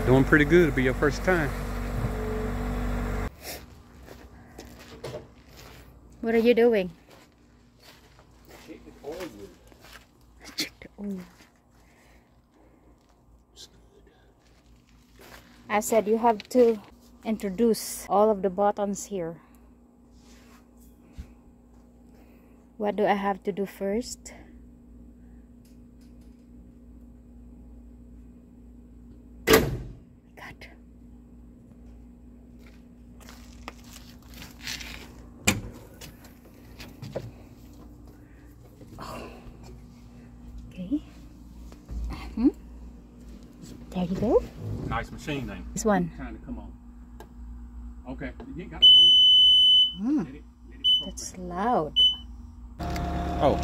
Doing pretty good. It'll be your first time. What are you doing? Check the oil. Check the oil. I said you have to introduce all of the buttons here. What do I have to do first? God. Oh. Okay. There you go. Nice machine name. This one. Trying to come on. Okay. You ain't got to hold it. Let it That's loud. Oh.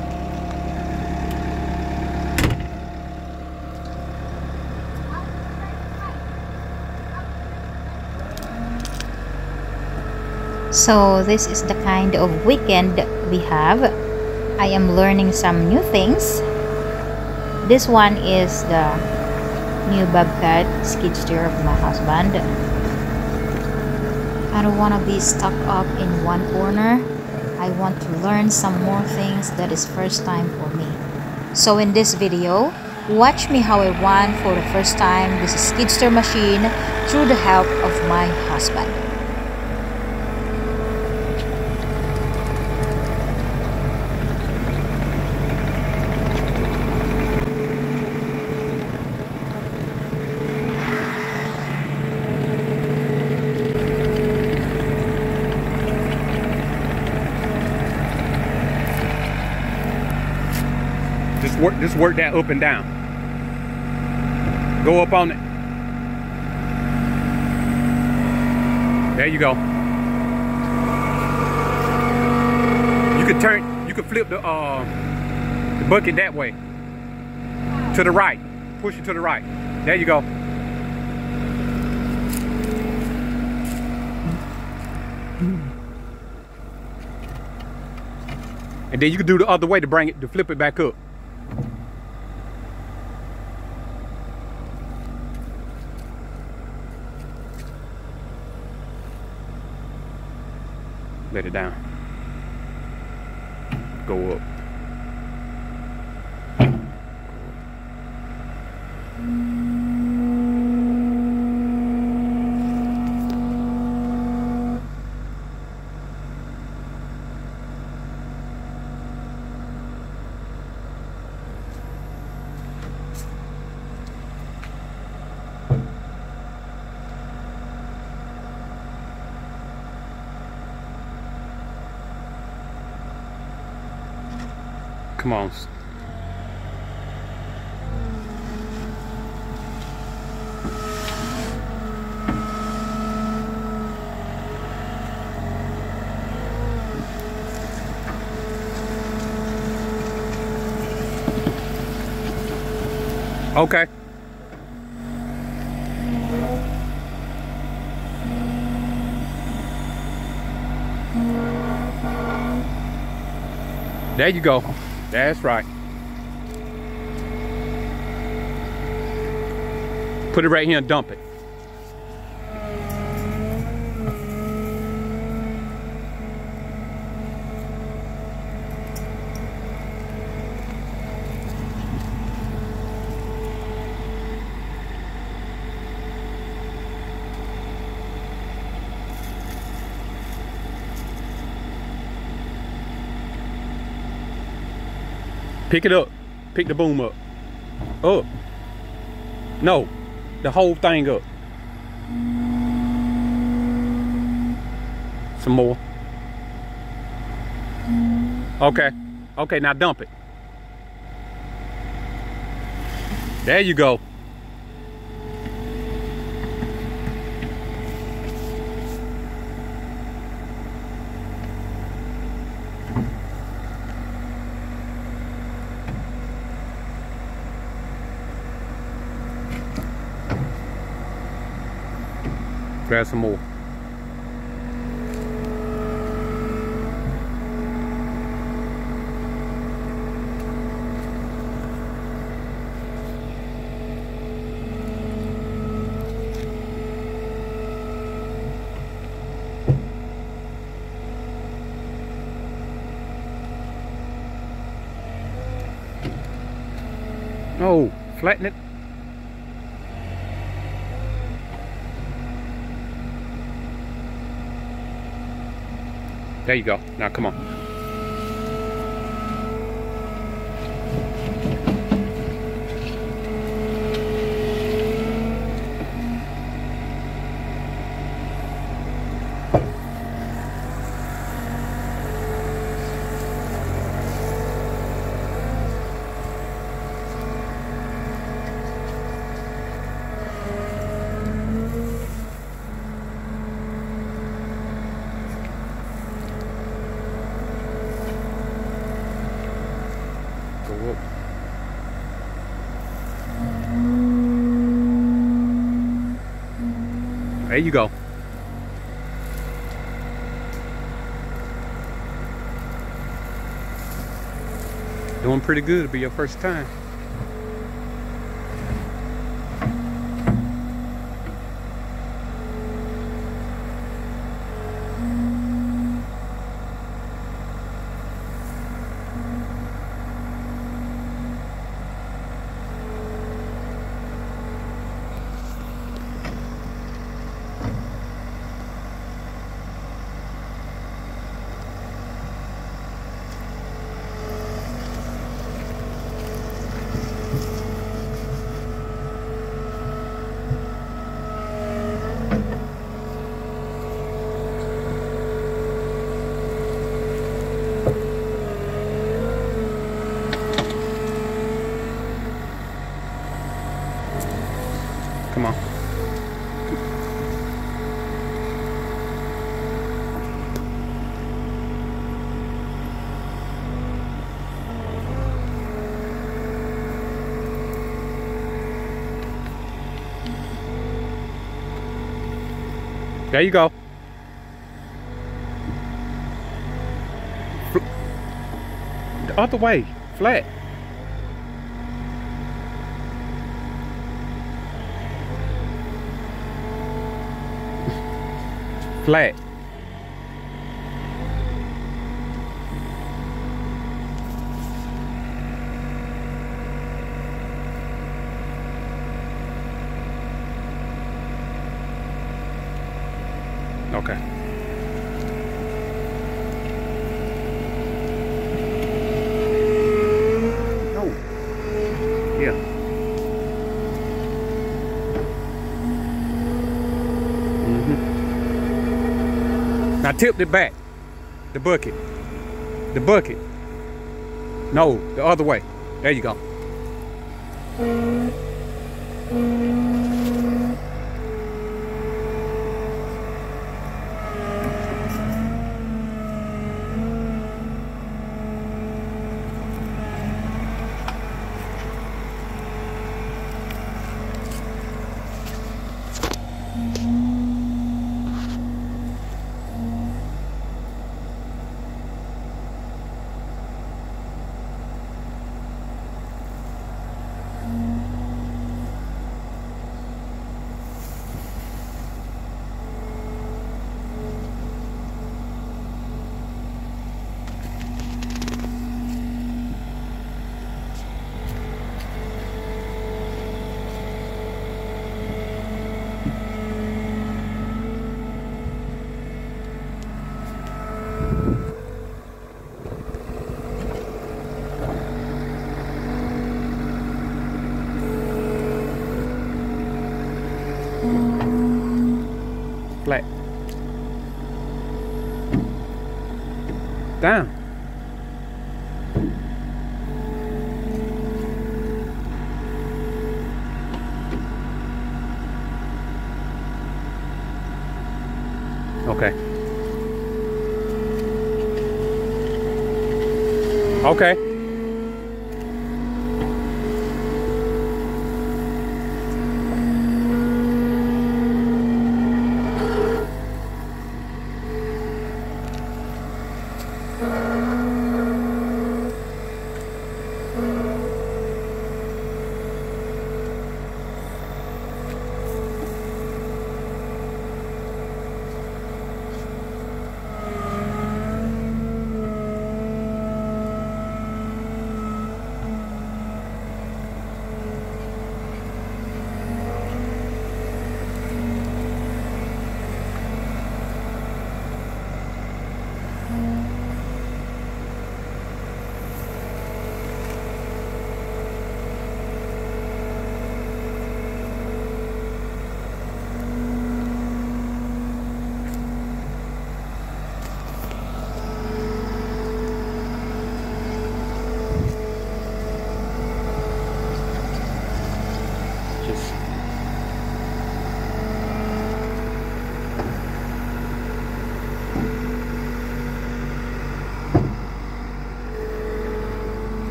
So this is the kind of weekend we have. I am learning some new things. This one is the new Bobcat skid steer of my husband. I don't want to be stuck up in one corner. I want to learn some more things that is first time for me. So in this video, watch me how I run for the first time this skid steer machine through the help of my husband. Just work that up and down. Go up on it. There you go. You can turn. You can flip the bucket that way. To the right. Push it to the right. There you go. And then you can do the other way to bring it, to flip it back up. Let it down. Go up. Come on. Okay. There you go. That's right. Put it right here and dump it. Pick it up. Pick the boom up. Up. No. The whole thing up. Some more. Okay. Okay, now dump it. There you go. Grab some more. Oh, flatten it. There you go. Now come on. Go up. There you go. Doing pretty good. It'll be your first time. Come on. There you go. The other way, flat. Flat. Okay. Oh. Yeah. Now tip it back. The bucket. The bucket. No, the other way. There you go. Flat. Down. Okay. Okay.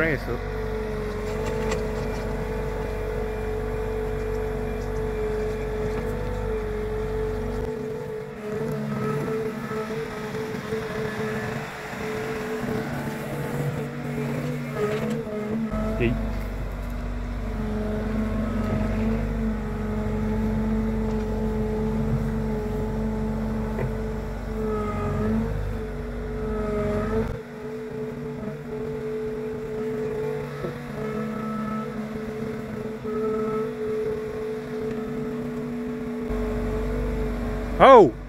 grass up. Eat. Oh!